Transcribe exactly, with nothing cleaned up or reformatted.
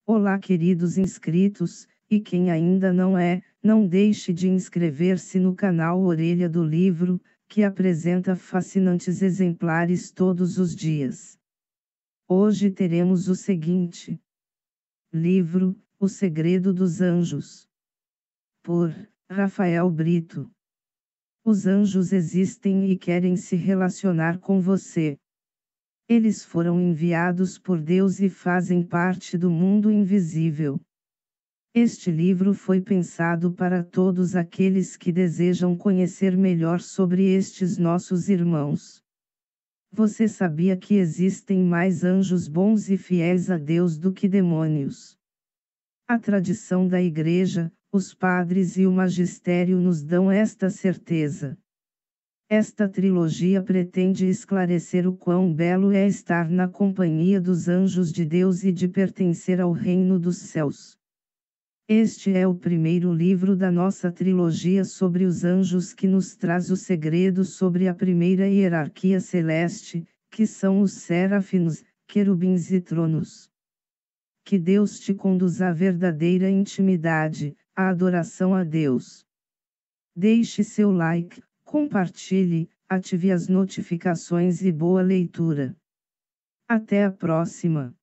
Olá, queridos inscritos, e quem ainda não é, não deixe de inscrever-se no canal Orelha do Livro, que apresenta fascinantes exemplares todos os dias. Hoje teremos o seguinte livro, O Segredo dos Anjos, por Rafael Brito. Os anjos existem e querem se relacionar com você. Eles foram enviados por Deus e fazem parte do mundo invisível. Este livro foi pensado para todos aqueles que desejam conhecer melhor sobre estes nossos irmãos. Você sabia que existem mais anjos bons e fiéis a Deus do que demônios? A tradição da Igreja, os padres e o magistério nos dão esta certeza. Esta trilogia pretende esclarecer o quão belo é estar na companhia dos anjos de Deus e de pertencer ao reino dos céus. Este é o primeiro livro da nossa trilogia sobre os anjos que nos traz o segredo sobre a primeira hierarquia celeste, que são os serafins, querubins e tronos. Que Deus te conduza à verdadeira intimidade, à adoração a Deus. Deixe seu like, compartilhe, ative as notificações e boa leitura. Até a próxima!